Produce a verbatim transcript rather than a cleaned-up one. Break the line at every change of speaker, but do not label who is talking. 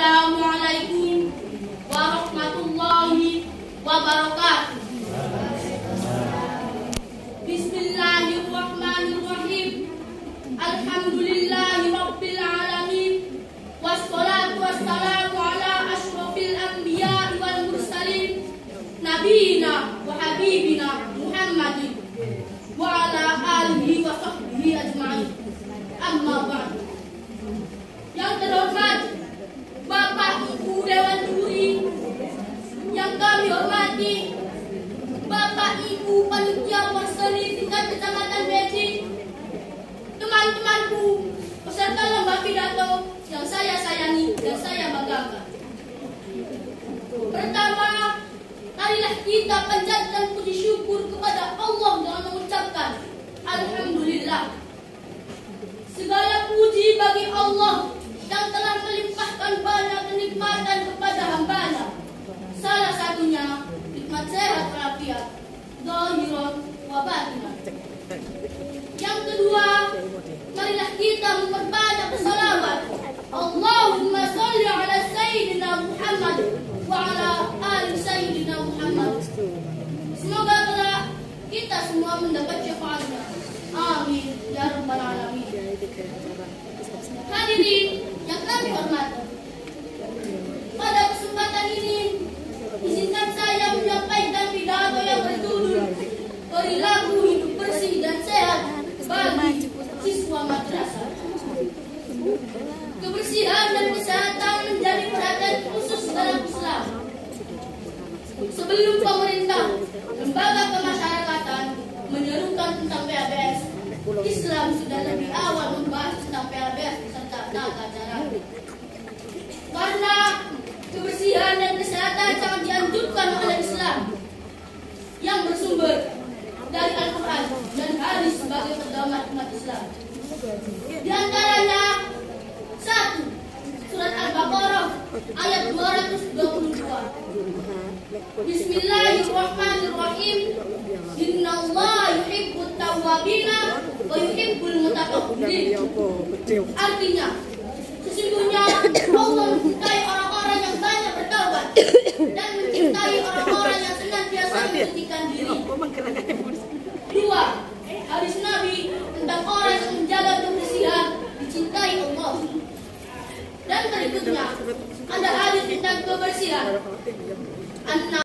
Assalamualaikum warahmatullahi wabarakatuh. Bismillahirrahmanirrahim. Alhamdulillahi rabbil alamin. Wassalatu wassalamu ala asyrafil anbiya wal mursalin nabiyina wa habibina Muhammadin wa ala alihi wa sahbihi ajma'in. Amma ba'd. Yang terhormat Bapak Ibu Dewan Juri, yang kami hormati Bapak Ibu Panitia Perseli tingkat Kecamatan Beji, teman-temanku peserta lomba pidato yang saya sayangi dan saya banggakan. Pertama, marilah kita panjatkan puji syukur kepada Allah dengan mengucapkan Alhamdulillah. Segala puji bagi Allah yang telah melimpahkan banyak kenikmatan kepada hamba-Nya. Salah satunya nikmat sehat walafiat, zahiran wa batinan. Yang kedua, marilah kita memperbanyak salawat. Allahumma sholli ala sayyidina Muhammad wa ala ali sayyidina Muhammad. Semoga kelak kita semua mendapat syafaatnya. Amin ya rabbal alamin. Hadirin yang kami hormati, pada kesempatan ini izinkan saya menyampaikan pidato yang berjudul Perilaku Hidup Bersih dan Sehat bagi Siswa Madrasah. Kebersihan dan kesehatan menjadi perhatian khusus dalam Islam. Sebelum pemerintah, lembaga kemasyarakatan menyerukan tentang P A B S, Islam sudah lebih awal membahas tentang P A B S serta tata cara. Karena kebersihan dan kesehatan sangat dianjurkan oleh Islam yang bersumber dari Al-Quran dan hadis sebagai pedoman umat Islam. Di antaranya satu, surat Al-Baqarah ayat dua ratus dua puluh dua. Bismillahirrahmanirrahim. Innallaha yuhibbut tawwabina wa yuhibbul mutatahhirin. Artinya, sesungguhnya Allah mencintai orang-orang yang banyak bertaubat dan mencintai orang-orang yang senantiasa mensucikan diri. Dua, hadis Nabi tentang orang yang menjaga kebersihan dicintai Allah. Dan berikutnya ada hadis tentang kebersihan.